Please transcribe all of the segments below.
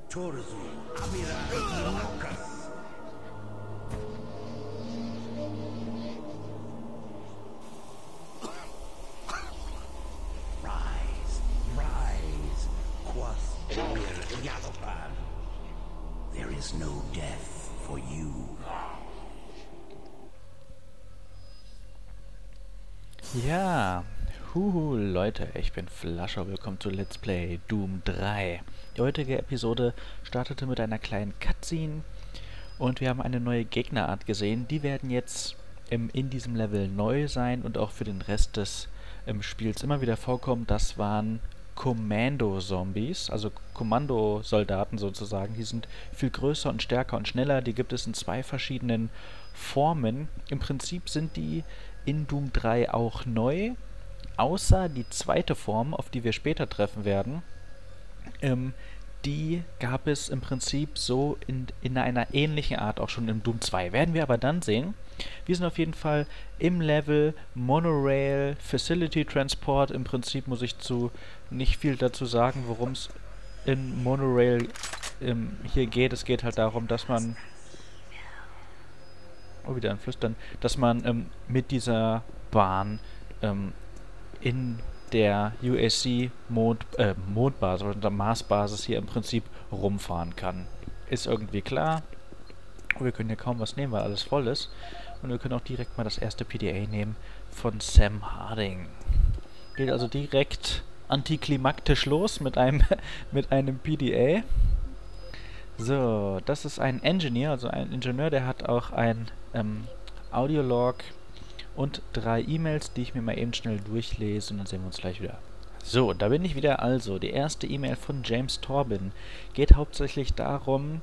Torzu, Amira, Lucas. Rise, rise, Quas Emir Yalopan. There is no death for you. Ja, huhu Leute, ich bin Flascher, willkommen zu Let's Play Doom 3. Die heutige Episode startete mit einer kleinen Cutscene und wir haben eine neue Gegnerart gesehen. Die werden jetzt in diesem Level neu sein und auch für den Rest des Spiels immer wieder vorkommen. Das waren Kommando-Zombies, also Kommandosoldaten sozusagen. Die sind viel größer und stärker und schneller. Die gibt es in zwei verschiedenen Formen. Im Prinzip sind die in Doom 3 auch neu, außer die zweite Form, auf die wir später treffen werden. Die gab es im Prinzip so in einer ähnlichen Art auch schon im Doom 2. Werden wir aber dann sehen. Wir sind auf jeden Fall im Level Monorail Facility Transport. Im Prinzip muss ich nicht viel dazu sagen, worum es in Monorail hier geht. Es geht halt darum, dass man wieder ein Flüstern, dass man mit dieser Bahn in der UAC Mondbasis oder Marsbasis hier im Prinzip rumfahren kann. Ist irgendwie klar. Wir können hier kaum was nehmen, weil alles voll ist. Und wir können auch direkt mal das erste PDA nehmen von Sam Harding. Geht also direkt antiklimaktisch los mit einem PDA. So, das ist ein Engineer, also ein Ingenieur, der hat auch ein Audiolog und 3 E-Mails, die ich mir mal eben schnell durchlese und dann sehen wir uns gleich wieder. So, da bin ich wieder also. Die erste E-Mail von James Torbin geht hauptsächlich darum,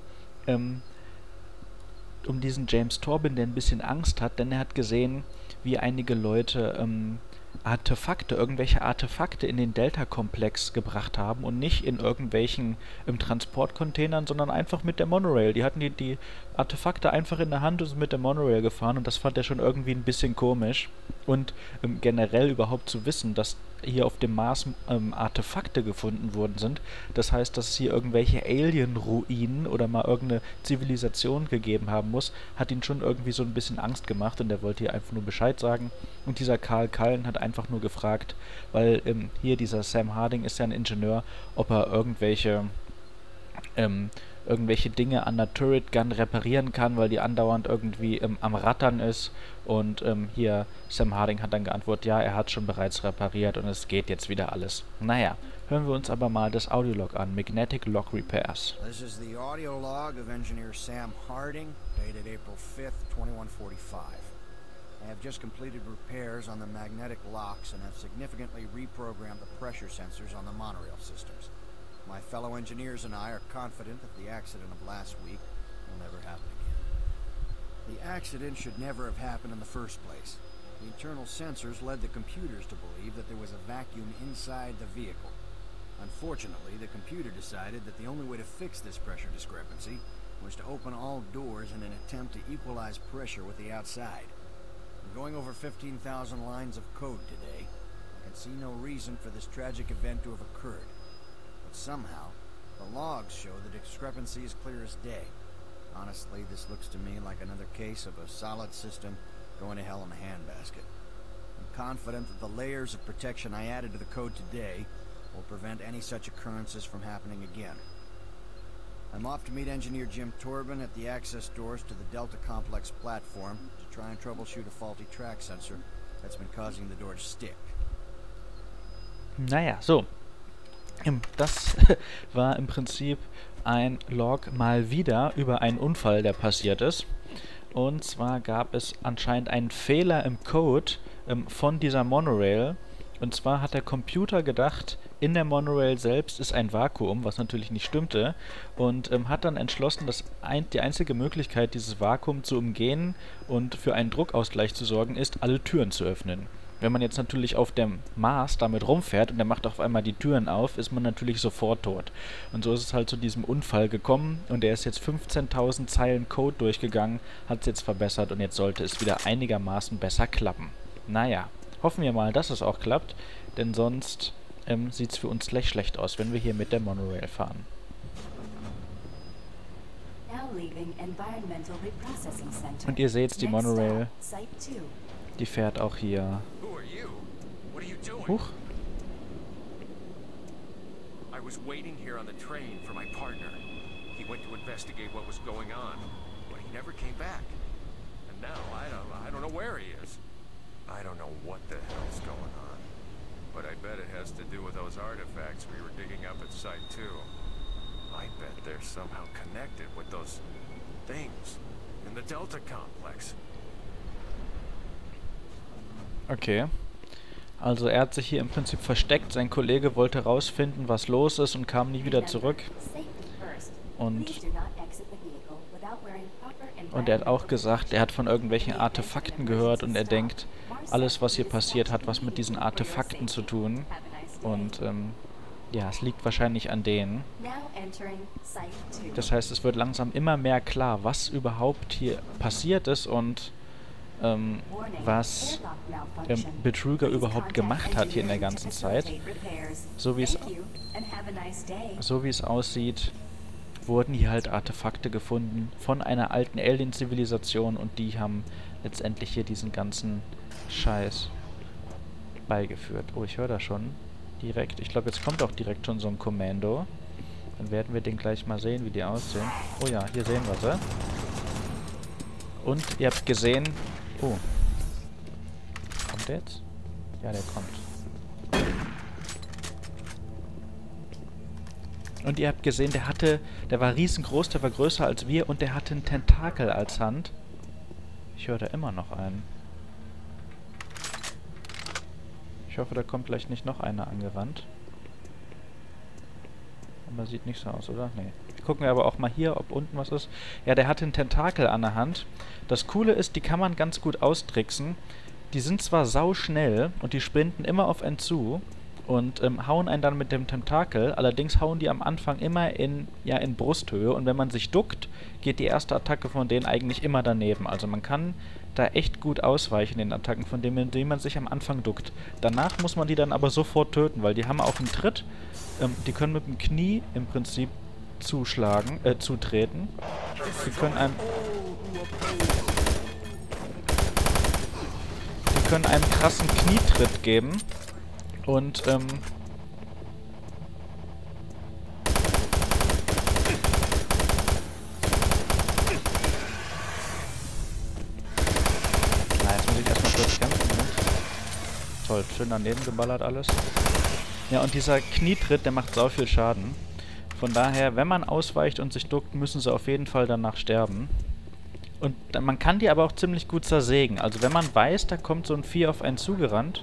um diesen James Torbin, der ein bisschen Angst hat, denn er hat gesehen, wie einige Leute irgendwelche Artefakte in den Delta-Komplex gebracht haben und nicht in irgendwelchen Transportcontainern, sondern einfach mit der Monorail. Die hatten die Artefakte einfach in der Hand und sind mit der Monorail gefahren und das fand er schon irgendwie ein bisschen komisch. Und generell überhaupt zu wissen, dass hier auf dem Mars Artefakte gefunden worden sind. Das heißt, dass es hier irgendwelche Alien-Ruinen oder mal irgendeine Zivilisation gegeben haben muss, hat ihn schon irgendwie so ein bisschen Angst gemacht und er wollte hier einfach nur Bescheid sagen. Und dieser Karl Cullen hat einfach nur gefragt, weil hier dieser Sam Harding ist ja ein Ingenieur, ob er irgendwelche Dinge an der Turret Gun reparieren kann, weil die andauernd irgendwie am Rattern ist. Und hier Sam Harding hat dann geantwortet, ja, er hat schon bereits repariert und es geht jetzt wieder alles. Naja, hören wir uns aber mal das Audiolog an, Magnetic Log Repairs. This is the audio log of engineer Sam Harding, dated April 5th, 2145. I have just completed repairs on the magnetic locks and have significantly reprogrammed the pressure sensors on the monorail systems. My fellow engineers and I are confident that the accident of last week will never happen again. The accident should never have happened in the first place. The internal sensors led the computers to believe that there was a vacuum inside the vehicle. Unfortunately, the computer decided that the only way to fix this pressure discrepancy was to open all doors in an attempt to equalize pressure with the outside. I'm going over 15,000 lines of code today. I can see no reason for this tragic event to have occurred. But somehow, the logs show the discrepancy is clear as day. Honestly, this looks to me like another case of a solid system going to hell in a handbasket. I'm confident that the layers of protection I added to the code today will prevent any such occurrences from happening again. I'm off to meet Engineer Jim Torbin at the access doors to the Delta Complex platform to try and troubleshoot a faulty track sensor that's been causing the door to stick. Naja, so. Das war im Prinzip ein Log mal wieder über einen Unfall, der passiert ist. Und zwar gab es anscheinend einen Fehler im Code von dieser Monorail. Und zwar hat der Computer gedacht, in der Monorail selbst ist ein Vakuum, was natürlich nicht stimmte. Und hat dann entschlossen, dass die einzige Möglichkeit, dieses Vakuum zu umgehen und für einen Druckausgleich zu sorgen, ist, alle Türen zu öffnen. Wenn man jetzt natürlich auf dem Mars damit rumfährt und der macht auf einmal die Türen auf, ist man natürlich sofort tot. Und so ist es halt zu diesem Unfall gekommen und er ist jetzt 15.000 Zeilen Code durchgegangen, hat es jetzt verbessert und jetzt sollte es wieder einigermaßen besser klappen. Naja, hoffen wir mal, dass es auch klappt, denn sonst sieht es für uns gleich schlecht aus, wenn wir hier mit der Monorail fahren. Und ihr seht die Monorail, die fährt auch hier. Huch. I was waiting here on the train for my partner. He went to investigate what was going on, but he never came back. And now I don't know where he is. I don't know what the hell's going on. But I bet it has to do with those artifacts we were digging up at Site 2. I bet they're somehow connected with those things in the Delta Complex. Okay. Also er hat sich hier im Prinzip versteckt. Sein Kollege wollte rausfinden, was los ist und kam nie wieder zurück. Und er hat auch gesagt, er hat von irgendwelchen Artefakten gehört und er denkt, alles was hier passiert, hat was mit diesen Artefakten zu tun. Und ja, es liegt wahrscheinlich an denen. Das heißt, es wird langsam immer mehr klar, was überhaupt hier passiert ist und was Betrüger überhaupt gemacht hat hier in der ganzen Zeit. So wie es aussieht, wurden hier halt Artefakte gefunden von einer alten Alien-Zivilisation und die haben letztendlich hier diesen ganzen Scheiß beigeführt. Oh, ich höre da schon direkt. Ich glaube, jetzt kommt auch direkt schon so ein Kommando. Dann werden wir den gleich mal sehen, wie die aussehen. Oh ja, hier sehen wir sie. Und ihr habt gesehen... Oh. Kommt der jetzt? Ja, der kommt. Und ihr habt gesehen, der war riesengroß, der war größer als wir und der hatte einen Tentakel als Hand. Ich höre da immer noch einen. Ich hoffe, da kommt gleich nicht noch einer angerannt. Aber sieht nicht so aus, oder? Nee. Gucken wir aber auch mal hier, ob unten was ist. Ja, der hatte einen Tentakel an der Hand. Das Coole ist, die kann man ganz gut austricksen. Die sind zwar sauschnell und die sprinten immer auf einen zu und hauen einen dann mit dem Tentakel. Allerdings hauen die am Anfang immer in Brusthöhe und wenn man sich duckt, geht die erste Attacke von denen eigentlich immer daneben. Also man kann da echt gut ausweichen, den Attacken, von denen, indem man sich am Anfang duckt. Danach muss man die dann aber sofort töten, weil die haben auch einen Tritt. Die können mit dem Knie im Prinzip zutreten. Die können einem krassen Knietritt geben. Und, Na, jetzt muss ich erstmal kurz kämpfen, ne? Toll, schön daneben geballert alles. Ja, und dieser Knietritt, der macht sau viel Schaden. Von daher, wenn man ausweicht und sich duckt, müssen sie auf jeden Fall danach sterben. Und man kann die aber auch ziemlich gut zersägen. Also wenn man weiß, da kommt so ein Vieh auf einen zugerannt.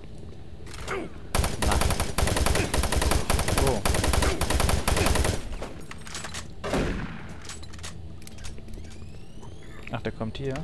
Na. So. Ach, der kommt hier.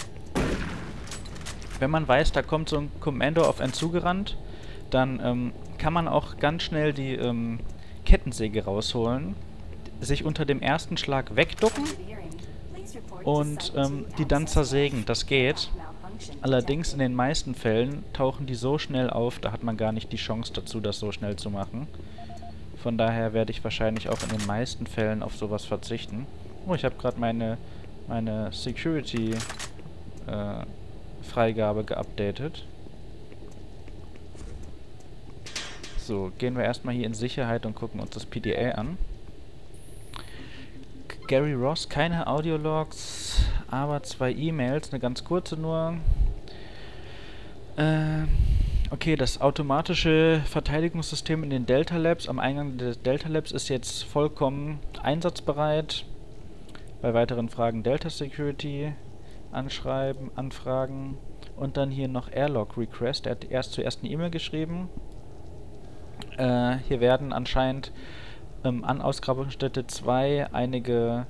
Wenn man weiß, da kommt so ein Kommando auf einen zugerannt, dann kann man auch ganz schnell die Kettensäge rausholen, sich unter dem ersten Schlag wegducken und die dann zersägen. Das geht. Allerdings in den meisten Fällen tauchen die so schnell auf, da hat man gar nicht die Chance dazu, das so schnell zu machen. Von daher werde ich wahrscheinlich auch in den meisten Fällen auf sowas verzichten. Oh, ich habe gerade meine Security Freigabe geupdatet. So, gehen wir erstmal hier in Sicherheit und gucken uns das PDA an. Gary Ross, keine Audiologs, aber 2 E-Mails, eine ganz kurze nur. Okay, das automatische Verteidigungssystem in den Delta Labs, am Eingang des Delta Labs ist jetzt vollkommen einsatzbereit. Bei weiteren Fragen Delta Security anschreiben, anfragen und dann hier noch Airlock Request. Er hat zuerst eine E-Mail geschrieben. Hier werden anscheinend an Ausgrabungsstätte 2 einige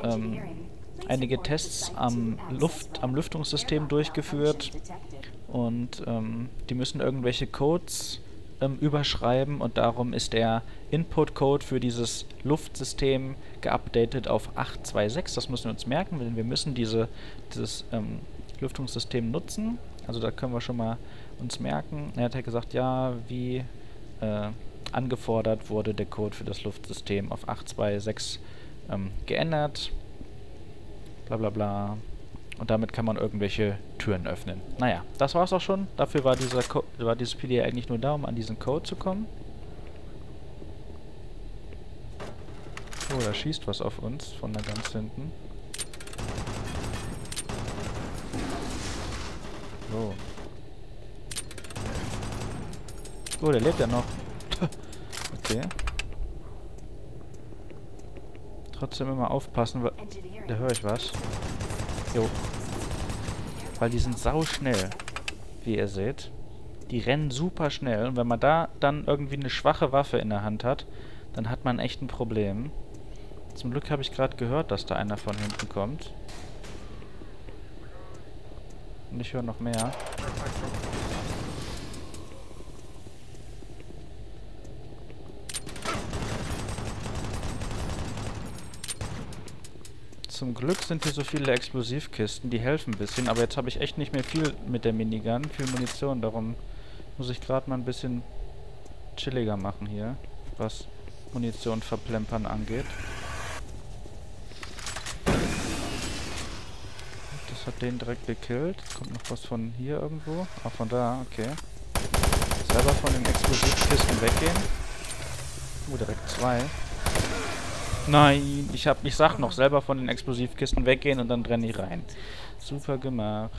Tests am Lüftungssystem durchgeführt und die müssen irgendwelche Codes überschreiben und darum ist der Input-Code für dieses Luftsystem geupdatet auf 826. Das müssen wir uns merken, denn wir müssen dieses Lüftungssystem nutzen. Also da können wir schon mal uns merken. Er hat ja gesagt, ja, wie angefordert wurde der Code für das Luftsystem auf 826 geändert. Bla bla bla. Und damit kann man irgendwelche Türen öffnen. Naja, das war's auch schon. Dafür war dieses PDA eigentlich nur da, um an diesen Code zu kommen. Oh, da schießt was auf uns von da ganz hinten. So. Oh, der lebt ja noch. Okay. Trotzdem immer aufpassen, weil... Da höre ich was. Jo. Weil die sind sauschnell, wie ihr seht. Die rennen super schnell. Und wenn man da dann irgendwie eine schwache Waffe in der Hand hat, dann hat man echt ein Problem. Zum Glück habe ich gerade gehört, dass da einer von hinten kommt. Und ich höre noch mehr. Zum Glück sind hier so viele Explosivkisten, die helfen ein bisschen, aber jetzt habe ich echt nicht mehr viel mit der Minigun, viel Munition, darum muss ich gerade mal ein bisschen chilliger machen hier, was Munition verplempern angeht. Das hat den direkt gekillt. Kommt noch was von hier irgendwo? Ah, von da, okay. Selber von den Explosivkisten weggehen. Direkt 2. Nein, ich sag noch, selber von den Explosivkisten weggehen und dann renne ich rein. Super gemacht.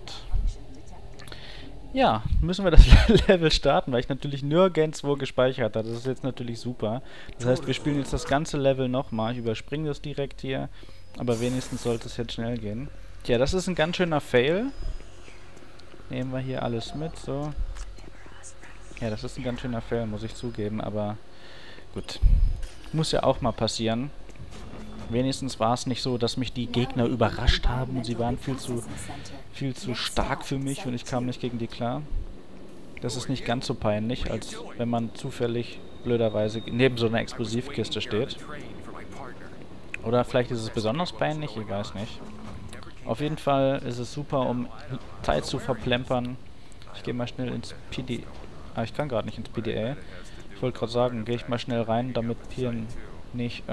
Ja, müssen wir das Level starten, weil ich natürlich nirgendwo gespeichert habe. Das ist jetzt natürlich super. Das heißt, wir spielen jetzt das ganze Level nochmal. Ich überspringe das direkt hier, aber wenigstens sollte es jetzt schnell gehen. Tja, das ist ein ganz schöner Fail. Nehmen wir hier alles mit, so. Ja, das ist ein ganz schöner Fail, muss ich zugeben, aber gut. Muss ja auch mal passieren. Wenigstens war es nicht so, dass mich die Gegner überrascht haben und sie waren viel zu stark für mich und ich kam nicht gegen die klar. Das ist nicht ganz so peinlich, als wenn man zufällig blöderweise neben so einer Explosivkiste steht. Oder vielleicht ist es besonders peinlich, ich weiß nicht. Auf jeden Fall ist es super, um Zeit zu verplempern. Ich gehe mal schnell ins PDA. Ah, ich kann gerade nicht ins PDA. Ich wollte gerade sagen, gehe ich mal schnell rein, damit hier nicht,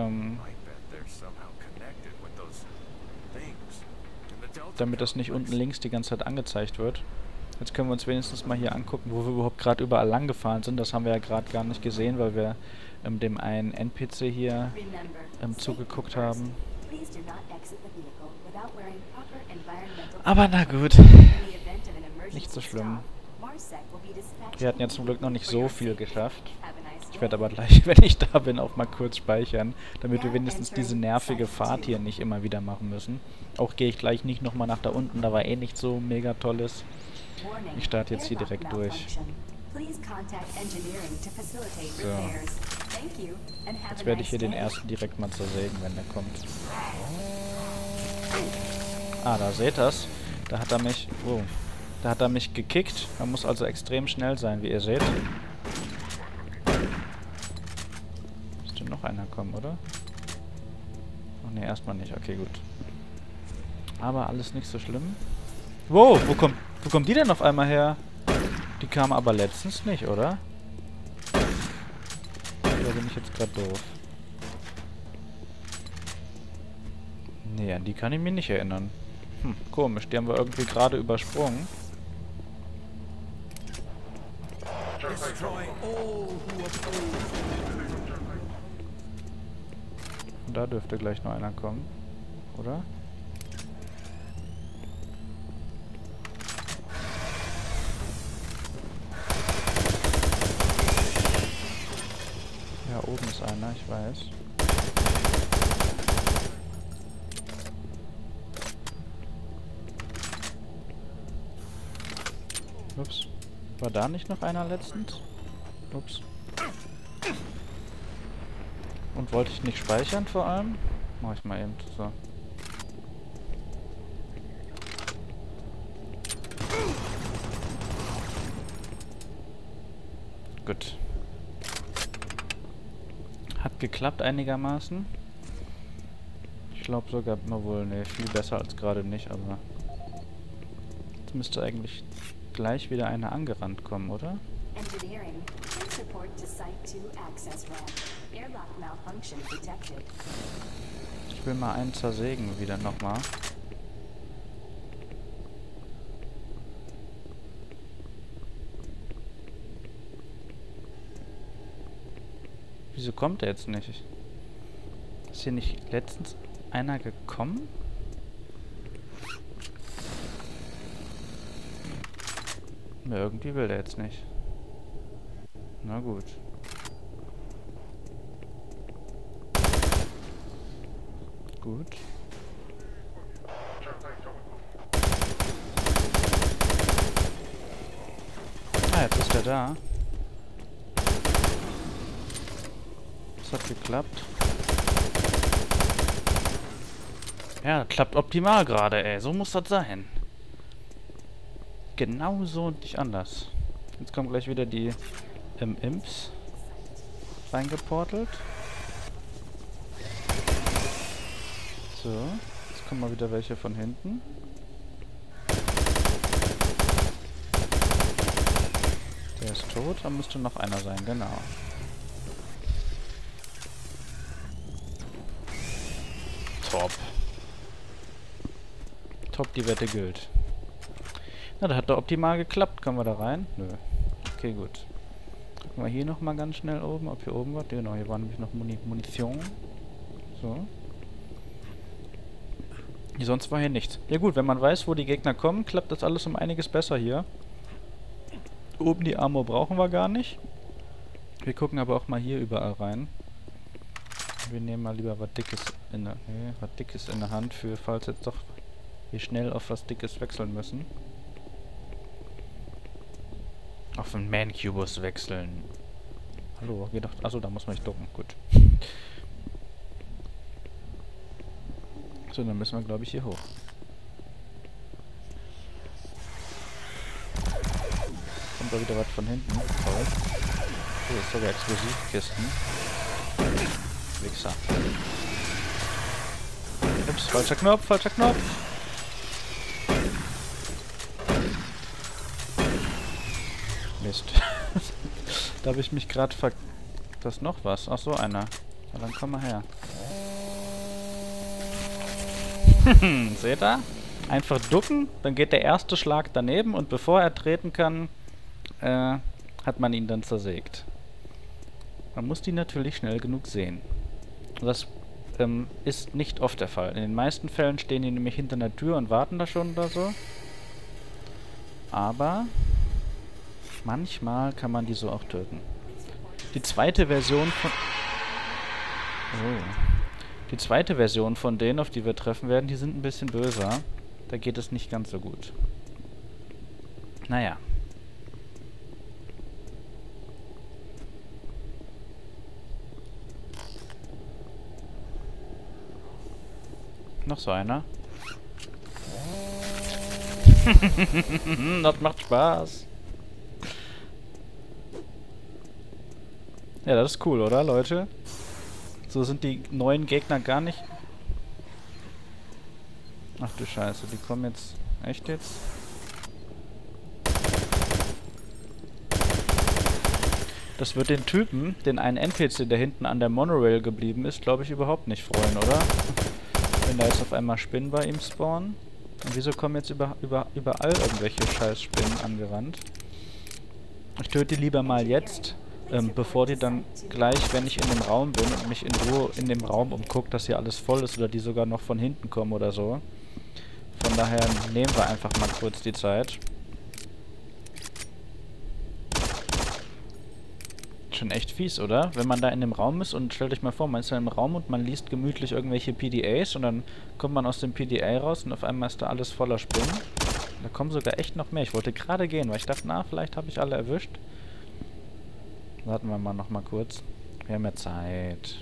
damit das nicht unten links die ganze Zeit angezeigt wird. Jetzt können wir uns wenigstens mal hier angucken, wo wir überhaupt gerade überall lang gefahren sind. Das haben wir ja gerade gar nicht gesehen, weil wir dem einen NPC hier zugeguckt haben. Aber na gut, nicht so schlimm. Wir hatten ja zum Glück noch nicht so viel geschafft. Ich werde aber gleich, wenn ich da bin, auch mal kurz speichern, damit wir wenigstens diese nervige Fahrt hier nicht immer wieder machen müssen. Auch gehe ich gleich nicht nochmal nach da unten, da war eh nicht so mega tolles. Ich starte jetzt hier direkt durch. So. Jetzt werde ich hier den ersten direkt mal zersägen, wenn der kommt. Ah, da seht ihr's. Da hat er mich... Oh. Da hat er mich gekickt. Man muss also extrem schnell sein, wie ihr seht. Müsste noch einer kommen, oder? Ach ne, erstmal nicht. Okay, gut. Aber alles nicht so schlimm. Wow, wo kommt die denn auf einmal her? Die kam aber letztens nicht, oder? Oder bin ich jetzt gerade doof? Nee, an die kann ich mich nicht erinnern. Komisch, die haben wir irgendwie gerade übersprungen. Und da dürfte gleich noch einer kommen, oder? Ja, oben ist einer, ich weiß. Ups. War da nicht noch einer letztens? Ups. Und wollte ich nicht speichern vor allem? Mach ich mal eben so. Gut. Hat geklappt einigermaßen. Ich glaube sogar, na wohl, ne, viel besser als gerade nicht, aber... Jetzt müsste eigentlich gleich wieder einer angerannt kommen, oder? Ich will mal einen zersägen wieder nochmal. Wieso kommt er jetzt nicht? Ist hier nicht letztens einer gekommen? Ja, irgendwie will der jetzt nicht. Na gut. Gut. Ah, jetzt ist er da. Das hat geklappt. Ja, klappt optimal gerade, ey. So muss das sein. Genau so und nicht anders. Jetzt kommen gleich wieder die Imps reingeportelt. So, jetzt kommen mal wieder welche von hinten. Der ist tot, da müsste noch einer sein, genau. Top. Top, die Wette gilt. Na, das hat doch optimal geklappt. Kommen wir da rein? Nö. Okay, gut. Gucken wir hier nochmal ganz schnell oben, ob hier oben was. Genau, hier war nämlich noch Munition. So. Sonst war hier nichts. Ja gut, wenn man weiß, wo die Gegner kommen, klappt das alles um einiges besser hier. Oben die Armor brauchen wir gar nicht. Wir gucken aber auch mal hier überall rein. Wir nehmen mal lieber was Dickes in der Hand, für falls jetzt doch wir schnell auf was Dickes wechseln müssen. Auf einen Mancubus wechseln. Hallo, geht doch. Achso, da muss man nicht ducken. Gut. So, dann müssen wir, glaube ich, hier hoch. Kommt da wieder was von hinten. Toll. Oh, ist sogar Explosivkisten. Wichser. Ups, falscher Knopf, falscher Knopf. Mist. Da habe ich mich gerade Das ist noch was. Ach so, einer. Na, dann komm mal her. Seht ihr? Einfach ducken, dann geht der erste Schlag daneben und bevor er treten kann, hat man ihn dann zersägt. Man muss die natürlich schnell genug sehen. Das ist nicht oft der Fall. In den meisten Fällen stehen die nämlich hinter einer Tür und warten da schon oder so. Aber manchmal kann man die so auch töten. Die zweite Version von... Oh. Die zweite Version von denen, auf die wir treffen werden, die sind ein bisschen böser. Da geht es nicht ganz so gut. Naja. Noch so einer. Das macht Spaß. Ja, das ist cool, oder, Leute? So sind die neuen Gegner gar nicht... Ach du Scheiße, die kommen jetzt... Echt jetzt? Das wird den Typen, den einen NPC, der hinten an der Monorail geblieben ist, glaube ich, überhaupt nicht freuen, oder? Wenn da jetzt auf einmal Spinnen bei ihm spawnen. Und wieso kommen jetzt überall irgendwelche Scheiß-Spinnen angerannt? Ich töte die lieber mal jetzt, bevor die dann gleich, wenn ich in dem Raum bin und mich in Ruhe in dem Raum umguckt, dass hier alles voll ist oder die sogar noch von hinten kommen oder so. Von daher nehmen wir einfach mal kurz die Zeit. Schon echt fies, oder? Wenn man da in dem Raum ist und stellt euch mal vor, man ist da im Raum und man liest gemütlich irgendwelche PDAs und dann kommt man aus dem PDA raus und auf einmal ist da alles voller Spinnen. Da kommen sogar echt noch mehr. Ich wollte gerade gehen, weil ich dachte, na, vielleicht habe ich alle erwischt. Warten wir mal noch mal kurz. Wir haben ja Zeit.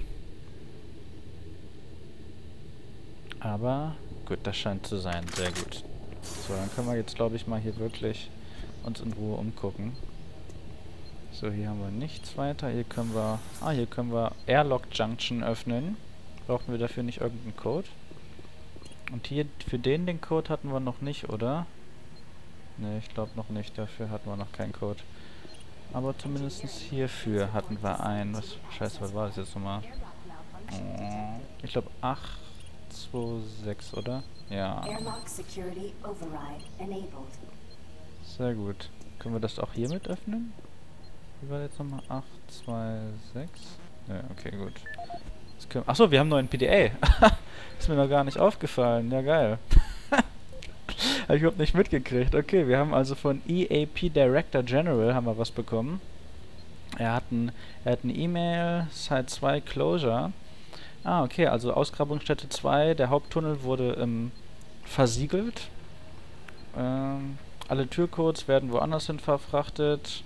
Aber gut, das scheint zu sein. Sehr gut. So, dann können wir jetzt, glaube ich, mal hier wirklich uns in Ruhe umgucken. So, hier haben wir nichts weiter. Hier können wir... Ah, hier können wir Airlock Junction öffnen. Brauchen wir dafür nicht irgendeinen Code? Und hier, für den Code hatten wir noch nicht, oder? Ne, ich glaube noch nicht. Dafür hatten wir noch keinen Code. Aber zumindest hierfür hatten wir einen. Was... Scheiße, was war das jetzt nochmal? Ich glaube 8... 826, oder? Ja. Airlock security override enabled. Sehr gut. Können wir das auch hier mit öffnen? Wie war jetzt nochmal? 826? Ja, okay, gut. Achso, wir haben noch einen PDA. Ist mir noch gar nicht aufgefallen. Ja, geil. Habe ich überhaupt nicht mitgekriegt. Okay, wir haben also von EAP Director General haben wir was bekommen. Er hat eine E-Mail, Site 2 Closure. Ah, okay, also Ausgrabungsstätte 2, der Haupttunnel wurde versiegelt. Alle Türcodes werden woanders hin verfrachtet.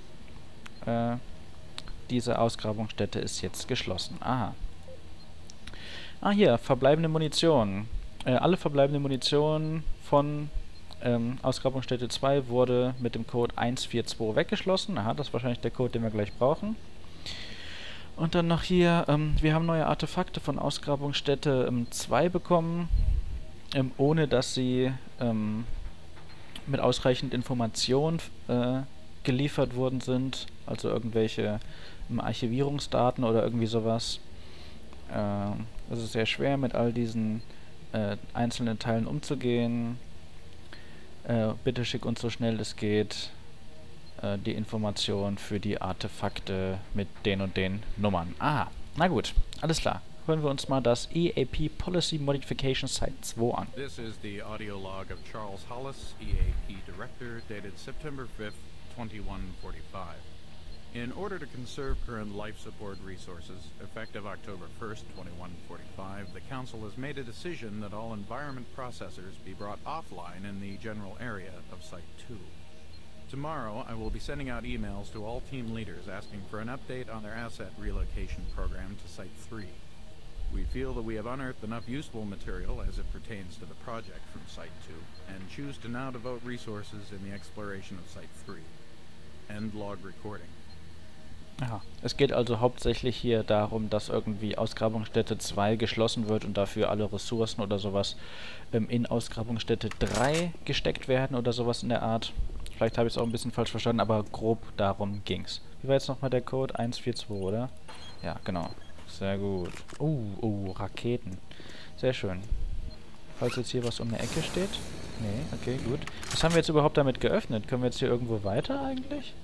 Diese Ausgrabungsstätte ist jetzt geschlossen. Aha. Ah, hier, verbleibende Munition. Alle verbleibende Munition von Ausgrabungsstätte 2 wurde mit dem Code 142 weggeschlossen. Aha, das ist wahrscheinlich der Code, den wir gleich brauchen. Und dann noch hier, wir haben neue Artefakte von Ausgrabungsstätte 2 bekommen, ohne dass sie mit ausreichend Informationen geliefert worden sind, also irgendwelche Archivierungsdaten oder irgendwie sowas. Es ist sehr schwer, mit all diesen einzelnen Teilen umzugehen. Bitte schick uns so schnell es geht die Information für die Artefakte mit den und den Nummern. Aha, na gut, alles klar. Hören wir uns mal das EAP Policy Modification Site 2 an. This is the audio log of Charles Hollis, EAP Director, dated September 5th, 2145. In order to conserve current life support resources, effective October 1st, 2145, the Council has made a decision that all environment processors be brought offline in the general area of Site 2. Tomorrow, I will be sending out emails to all team leaders asking for an update on their asset relocation program to Site 3. We feel that we have unearthed enough useful material as it pertains to the project from Site 2, and choose to now devote resources in the exploration of Site 3. End log recording. Aha. Es geht also hauptsächlich hier darum, dass irgendwie Ausgrabungsstätte 2 geschlossen wird und dafür alle Ressourcen oder sowas in Ausgrabungsstätte 3 gesteckt werden oder sowas in der Art. Vielleicht habe ich es auch ein bisschen falsch verstanden, aber grob darum ging's. Wie war jetzt nochmal der Code? 142, oder? Ja, genau. Sehr gut. Raketen. Sehr schön. Falls jetzt hier was um eine Ecke steht. Nee, okay, gut. Was haben wir jetzt überhaupt damit geöffnet? Können wir jetzt hier irgendwo weiter eigentlich?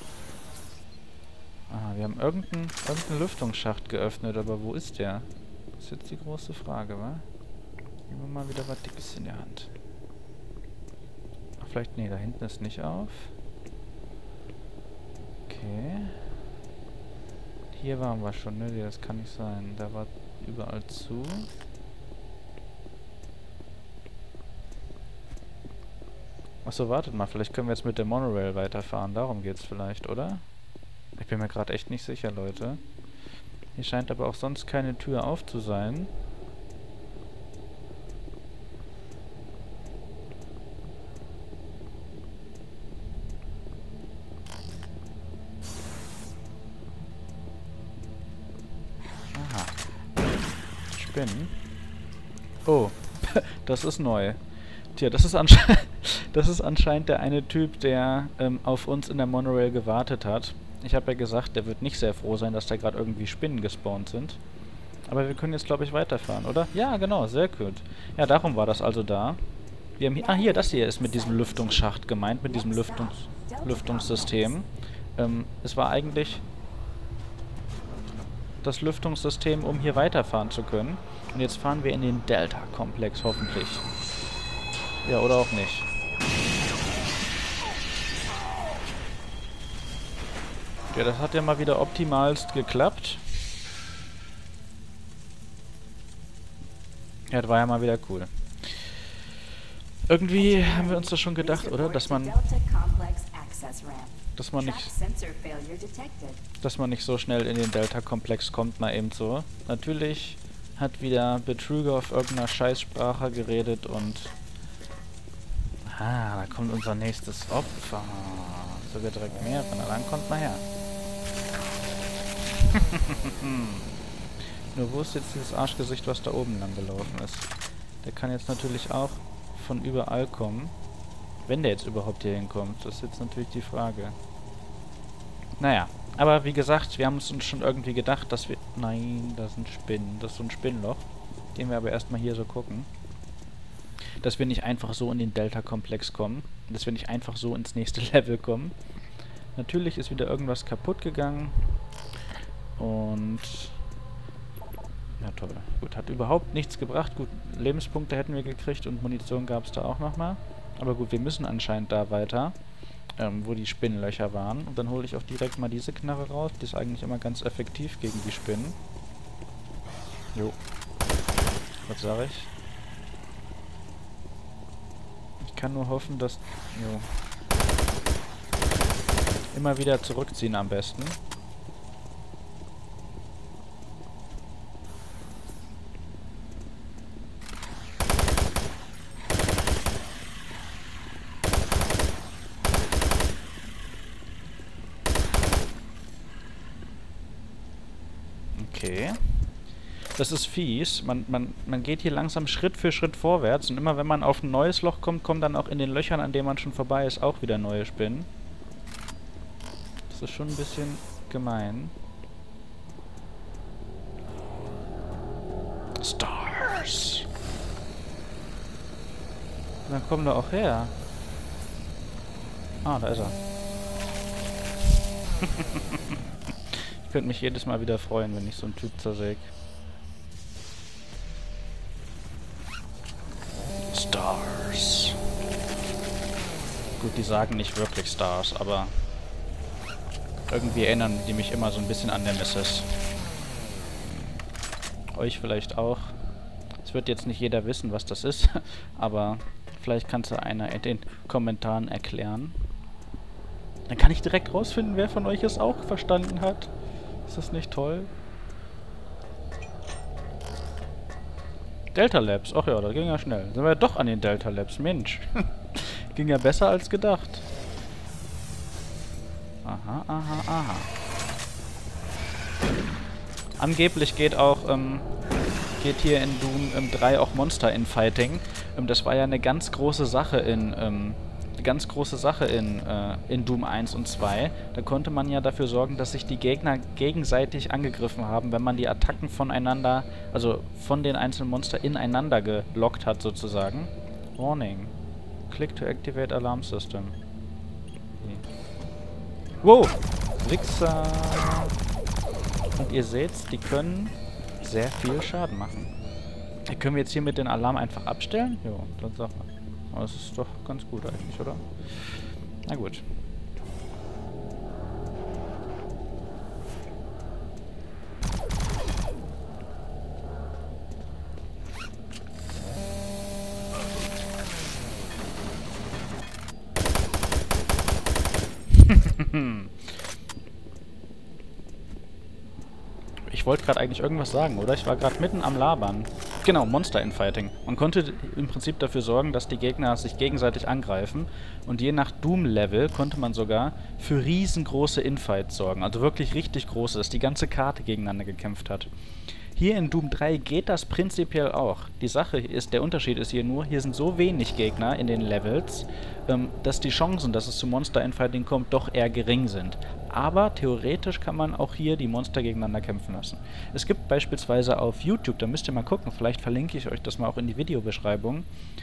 Aha, wir haben irgendeinen Lüftungsschacht geöffnet, aber wo ist der? Das ist jetzt die große Frage, wa? Nehmen wir mal wieder was Dickes in der Hand. Ach, vielleicht, nee, da hinten ist nicht auf. Okay. Hier waren wir schon, ne? Das kann nicht sein. Da war überall zu. Achso, wartet mal. Vielleicht können wir jetzt mit der Monorail weiterfahren. Darum geht's vielleicht, oder? Ich bin mir gerade echt nicht sicher, Leute. Hier scheint aber auch sonst keine Tür auf zu sein. Spinnen. Oh, das ist neu. Tja, das ist anscheinend der eine Typ, der auf uns in der Monorail gewartet hat. Ich habe ja gesagt, der wird nicht sehr froh sein, dass da gerade irgendwie Spinnen gespawnt sind. Aber wir können jetzt, glaube ich, weiterfahren, oder? Ja, genau, sehr gut. Ja, darum war das also da. Wir haben hier, das hier ist mit diesem Lüftungsschacht gemeint, mit diesem Lüftungssystem. Es war eigentlich das Lüftungssystem, um hier weiterfahren zu können. Und jetzt fahren wir in den Delta-Komplex, hoffentlich. Ja, oder auch nicht. Ja, das hat ja mal wieder optimalst geklappt. Ja, das war ja mal wieder cool. Irgendwie haben wir uns das schon gedacht, oder? Dass man nicht so schnell in den Delta-Komplex kommt, mal eben so. Natürlich hat wieder Betrüger auf irgendeiner Scheißsprache geredet und... Ah, da kommt unser nächstes Opfer. Sogar direkt mehrere. Na, dann kommt mal her. Nur wo ist jetzt dieses Arschgesicht, was da oben lang gelaufen ist? Der kann jetzt natürlich auch von überall kommen. Wenn der jetzt überhaupt hier hinkommt. Das ist jetzt natürlich die Frage. Naja, aber wie gesagt, wir haben uns schon irgendwie gedacht, dass wir... Nein, da sind Spinnen. Das ist so ein Spinnenloch. Gehen wir aber erstmal hier so gucken. Dass wir nicht einfach so in den Delta-Komplex kommen. Dass wir nicht einfach so ins nächste Level kommen. Natürlich ist wieder irgendwas kaputt gegangen. Und... ja, toll. Gut, hat überhaupt nichts gebracht. Gut, Lebenspunkte hätten wir gekriegt und Munition gab es da auch nochmal. Aber gut, wir müssen anscheinend da weiter, wo die Spinnenlöcher waren. Und dann hole ich auch direkt mal diese Knarre raus. Die ist eigentlich immer ganz effektiv gegen die Spinnen. Jo. Was sage ich? Ich kann nur hoffen, dass... jo. Immer wieder zurückziehen am besten. Okay. Das ist fies. Man geht hier langsam Schritt für Schritt vorwärts und immer wenn man auf ein neues Loch kommt, kommen dann auch in den Löchern, an denen man schon vorbei ist, auch wieder neue Spinnen. Das ist schon ein bisschen gemein. Stars. Und dann kommen da auch her. Ah, da ist er. Ich könnte mich jedes Mal wieder freuen, wenn ich so einen Typ zersäge. Stars. Gut, die sagen nicht wirklich Stars, aber irgendwie erinnern die mich immer so ein bisschen an Nemesis. Euch vielleicht auch. Es wird jetzt nicht jeder wissen, was das ist, aber vielleicht kann es ja einer in den Kommentaren erklären. Dann kann ich direkt rausfinden, wer von euch es auch verstanden hat. Ist das nicht toll? Delta Labs. Ach ja, das ging ja schnell. Sind wir ja doch an den Delta Labs. Mensch. Ging ja besser als gedacht. Aha, aha, aha. Angeblich geht auch, geht hier in Doom 3 auch Monster Infighting. Das war ja eine ganz große Sache in Doom 1 und 2. Da konnte man ja dafür sorgen, dass sich die Gegner gegenseitig angegriffen haben, wenn man die Attacken voneinander, also von den einzelnen Monster ineinander gelockt hat sozusagen. Warning. Click to activate Alarm System. Okay. Wow! Wichser! Und ihr seht, die können sehr viel Schaden machen. Können wir jetzt hier mit den Alarm einfach abstellen? Jo, dann sag mal. Aber das ist doch ganz gut eigentlich, oder? Na gut. Ich wollte gerade eigentlich irgendwas sagen, oder? Ich war gerade mitten am Labern. Genau, Monster Infighting. Man konnte im Prinzip dafür sorgen, dass die Gegner sich gegenseitig angreifen. Und je nach Doom-Level konnte man sogar für riesengroße Infights sorgen. Also wirklich richtig große, dass die ganze Karte gegeneinander gekämpft hat. Hier in Doom 3 geht das prinzipiell auch. Die Sache ist, der Unterschied ist hier sind so wenig Gegner in den Levels, dass die Chancen, dass es zu Monster Infighting kommt, doch eher gering sind. Aber theoretisch kann man auch hier die Monster gegeneinander kämpfen lassen. Es gibt beispielsweise auf YouTube, da müsst ihr mal gucken, vielleicht verlinke ich euch das mal auch in die Videobeschreibung,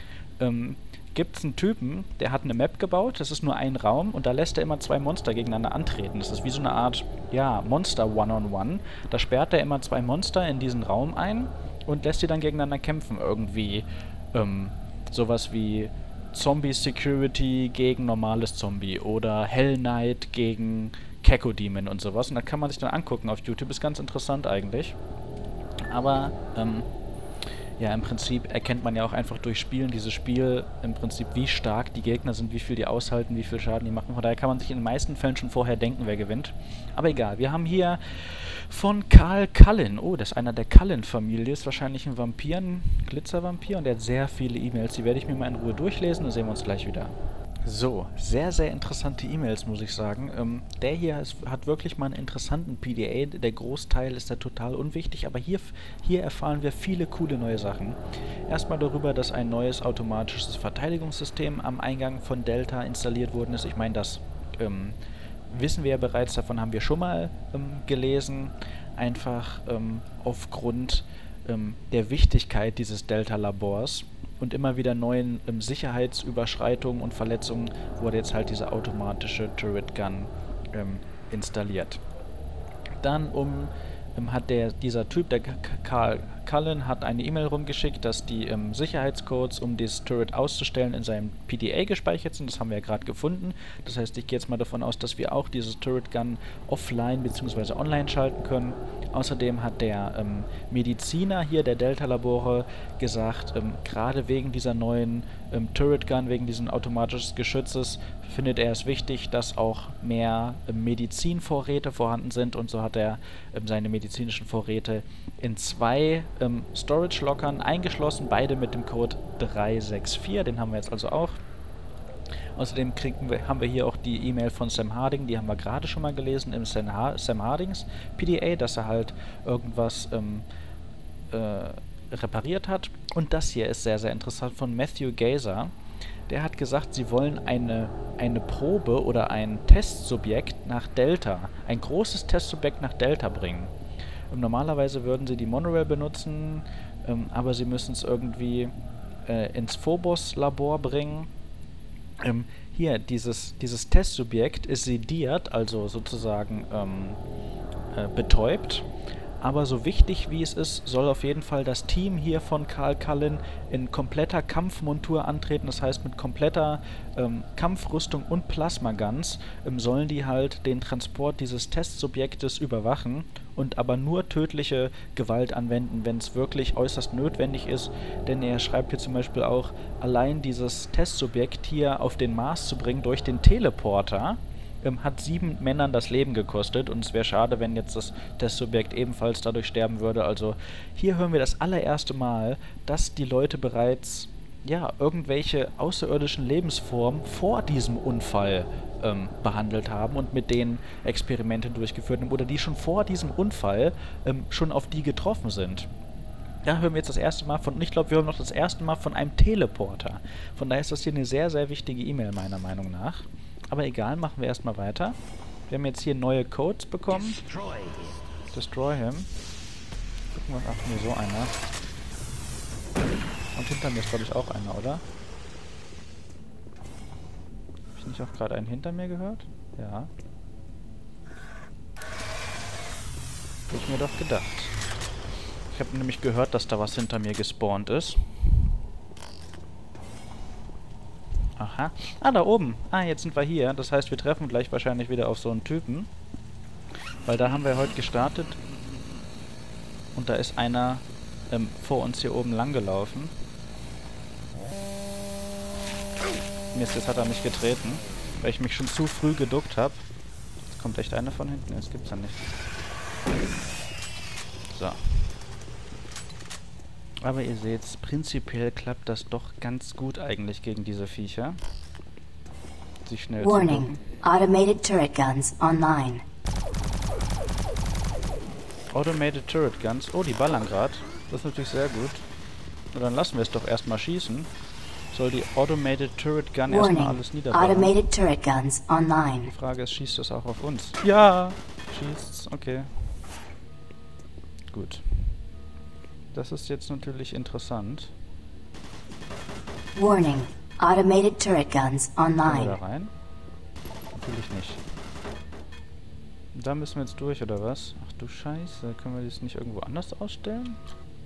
gibt es einen Typen, der hat eine Map gebaut, das ist nur ein Raum und da lässt er immer zwei Monster gegeneinander antreten. Das ist wie so eine Art, ja, Monster One-on-One. Da sperrt er immer zwei Monster in diesen Raum ein und lässt sie dann gegeneinander kämpfen. Irgendwie sowas wie Zombie Security gegen normales Zombie oder Hell Knight gegen Cacodemon und sowas. Und da kann man sich dann angucken auf YouTube, ist ganz interessant eigentlich. Aber, ja, im Prinzip erkennt man ja auch einfach durch Spielen dieses Spiel im Prinzip, wie stark die Gegner sind, wie viel die aushalten, wie viel Schaden die machen. Von daher kann man sich in den meisten Fällen schon vorher denken, wer gewinnt. Aber egal, wir haben hier von Karl Cullen. Oh, das ist einer der Cullen-Familie, ist wahrscheinlich ein Vampir, ein Glitzervampir und der hat sehr viele E-Mails. Die werde ich mir mal in Ruhe durchlesen und sehen wir uns gleich wieder. So, sehr, sehr interessante E-Mails, muss ich sagen. Der hier hat wirklich mal einen interessanten PDA. Der Großteil ist da total unwichtig, aber hier erfahren wir viele coole neue Sachen. Erstmal darüber, dass ein neues automatisches Verteidigungssystem am Eingang von Delta installiert worden ist. Ich meine, das wissen wir ja bereits, davon haben wir schon mal gelesen. Einfach aufgrund der Wichtigkeit dieses Delta-Labors und immer wieder neuen Sicherheitsüberschreitungen und Verletzungen wurde jetzt halt diese automatische Turret Gun installiert. Dann hat dieser Typ, der Carl Cullen, hat eine E-Mail rumgeschickt, dass die Sicherheitscodes, um dieses Turret auszustellen, in seinem PDA gespeichert sind. Das haben wir ja gerade gefunden. Das heißt, ich gehe jetzt mal davon aus, dass wir auch dieses Turret Gun offline bzw. online schalten können. Außerdem hat der Mediziner hier der Delta-Labore gesagt, gerade wegen dieser neuen Turret Gun, wegen dieses automatischen Geschützes, findet er es wichtig, dass auch mehr Medizinvorräte vorhanden sind, und so hat er seine medizinischen Vorräte in 2 Storage-Lockern eingeschlossen, beide mit dem Code 364, den haben wir jetzt also auch. Außerdem haben wir hier auch die E-Mail von Sam Harding, die haben wir gerade schon mal gelesen im Sam Hardings PDA, dass er halt irgendwas repariert hat. Und das hier ist sehr, sehr interessant von Matthew Gazer. Der hat gesagt, sie wollen eine Probe oder ein Testsubjekt nach Delta, ein großes Testsubjekt nach Delta bringen. Normalerweise würden sie die Monorail benutzen, aber sie müssen es irgendwie ins Phobos-Labor bringen. Hier, dieses Testsubjekt ist sediert, also sozusagen betäubt. Aber so wichtig wie es ist, soll auf jeden Fall das Team hier von Carl Cullen in kompletter Kampfmontur antreten. Das heißt, mit kompletter Kampfrüstung und Plasmaguns sollen die halt den Transport dieses Testsubjektes überwachen und aber nur tödliche Gewalt anwenden, wenn es wirklich äußerst notwendig ist. Denn er schreibt hier zum Beispiel auch, allein dieses Testsubjekt hier auf den Mars zu bringen durch den Teleporter, hat 7 Männern das Leben gekostet, und es wäre schade, wenn jetzt das Testsubjekt ebenfalls dadurch sterben würde. Also hier hören wir das allererste Mal, dass die Leute bereits irgendwelche außerirdischen Lebensformen vor diesem Unfall behandelt haben und mit denen Experimente durchgeführt haben oder die schon vor diesem Unfall schon auf die getroffen sind. Da hören wir jetzt das erste Mal von, und ich glaube, wir hören noch das erste Mal von einem Teleporter. Von daher ist das hier eine sehr, sehr wichtige E-Mail meiner Meinung nach. Aber egal, machen wir erstmal weiter. Wir haben jetzt hier neue Codes bekommen. Destroy him. Gucken wir uns, ach nee, so einer. Und hinter mir ist, glaube ich, auch einer, oder? Habe ich nicht auch gerade einen hinter mir gehört? Ja. Habe ich mir doch gedacht. Ich habe nämlich gehört, dass da was hinter mir gespawnt ist. Aha. Ah, da oben. Ah, jetzt sind wir hier. Das heißt, wir treffen gleich wahrscheinlich wieder auf so einen Typen. Weil da haben wir heute gestartet. Und da ist einer vor uns hier oben lang gelaufen. Mist, jetzt hat er mich getreten. Weil ich mich schon zu früh geduckt habe. Jetzt kommt echt einer von hinten. Das gibt's ja nicht. So. Aber ihr seht, prinzipiell klappt das doch ganz gut eigentlich gegen diese Viecher. Sie schnell Warning, automated turret guns online. Automated Turret Guns. Oh, die ballern gerade. Das ist natürlich sehr gut. Na, dann lassen wir es doch erstmal schießen. Soll die Automated Turret Gun erstmal alles niederballern. Automated turret guns online. Die Frage ist, schießt das auch auf uns? Ja! Schießt's. Okay. Gut. Das ist jetzt natürlich interessant. Warning, automated turret guns Können wir online. da rein? Natürlich nicht. Da müssen wir jetzt durch, oder was? Ach du Scheiße, können wir das nicht irgendwo anders ausstellen?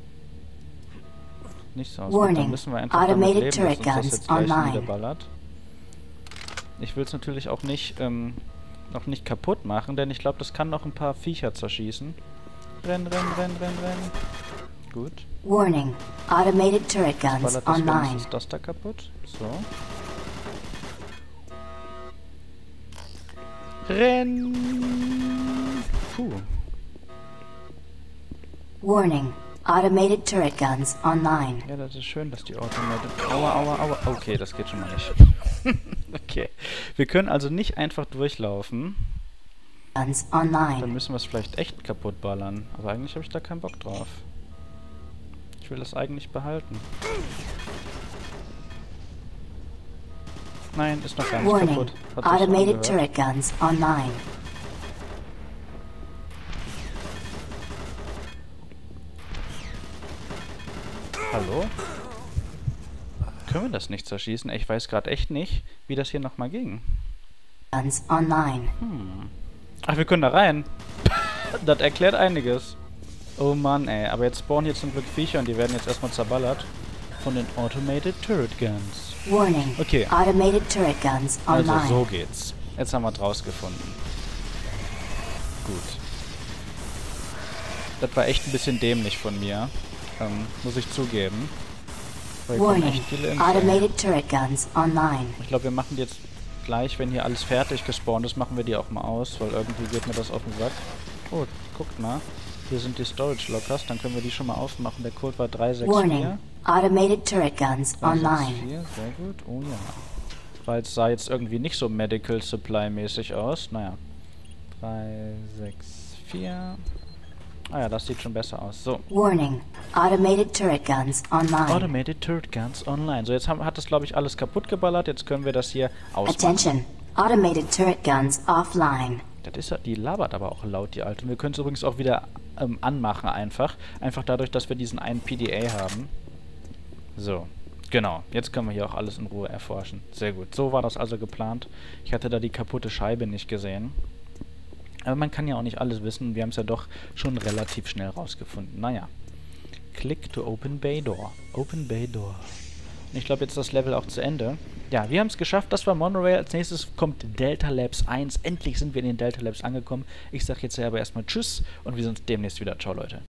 Nicht so aus. Dann Warning, müssen wir einfach damit automated leben, dass turret uns das guns jetzt gleich online. niederballert. Ich will es natürlich auch nicht, noch nicht kaputt machen, denn ich glaube, das kann noch ein paar Viecher zerschießen. Renn, renn, renn, renn, renn. Gut. Warning, automated turret guns Ballert das online. wenigstens das da kaputt. So. Renn! Puh. Warning, automated turret guns online. Ja, das ist schön, dass die Automated... Aua, aua, aua. Okay, das geht schon mal nicht. Okay. Wir können also nicht einfach durchlaufen. Guns Dann online. müssen wir es vielleicht echt kaputt ballern. Aber eigentlich habe ich da keinen Bock drauf. Ich will das eigentlich behalten. Nein, ist noch gar nicht Warning, kaputt. Hat sich so automated angehört. turret guns online. Hallo? Können wir das nicht zerschießen? Ich weiß gerade echt nicht, wie das hier nochmal ging. Guns online. Ach, wir können da rein. Das erklärt einiges. Oh Mann, ey. Aber jetzt spawnen hier zum Glück Viecher und die werden jetzt erstmal zerballert von den Automated Turret Guns. Warning. Okay. Automated turret guns online. Also so geht's. Jetzt haben wir es rausgefunden. Gut. Das war echt ein bisschen dämlich von mir. Muss ich zugeben. Weil hier kommen Warning. echt viele Infos. Automated turret guns online. Ich glaube, wir machen die jetzt gleich, wenn hier alles fertig gespawnt ist, machen wir die auch mal aus, weil irgendwie geht mir das auf den Sack. Oh, guckt mal. Hier sind die Storage Lockers, dann können wir die schon mal aufmachen. Der Code war 364. Warning. Automated turret guns online. 364, sehr gut. Oh ja. Weil es sah jetzt irgendwie nicht so Medical Supply mäßig aus. Naja. 364. Ah ja, das sieht schon besser aus. So. Warning. Automated turret guns online. Automated Turret Guns online. So, jetzt hat das, glaube ich, alles kaputt geballert. Jetzt können wir das hier ausmachen. Attention. Automated turret guns offline. Das ist ja, die labert aber auch laut, die Alte. Und wir können es übrigens auch wieder anmachen einfach. Einfach dadurch, dass wir diesen einen PDA haben. So. Genau. Jetzt können wir hier auch alles in Ruhe erforschen. Sehr gut. So war das also geplant. Ich hatte da die kaputte Scheibe nicht gesehen. Aber man kann ja auch nicht alles wissen. Wir haben es ja doch schon relativ schnell rausgefunden. Naja. Click to open Bay Door. Open Bay Door. Ich glaube, jetzt ist das Level auch zu Ende. Ja, wir haben es geschafft. Das war Monorail. Als nächstes kommt Delta Labs 1. Endlich sind wir in den Delta Labs angekommen. Ich sage jetzt aber erstmal Tschüss und wir sehen uns demnächst wieder. Ciao, Leute.